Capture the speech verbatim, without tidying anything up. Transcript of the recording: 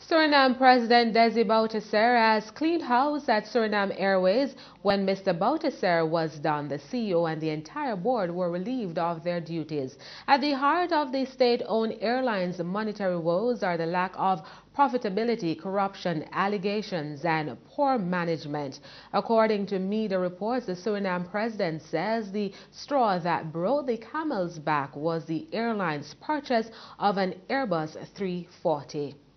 Suriname President Desi Bouterse has cleaned house at Suriname Airways. When Mister Bouterse was done, the C E O and the entire board were relieved of their duties. At the heart of the state-owned airline's monetary woes are the lack of profitability, corruption, allegations, and poor management. According to media reports, the Suriname president says the straw that broke the camel's back was the airline's purchase of an Airbus three forty.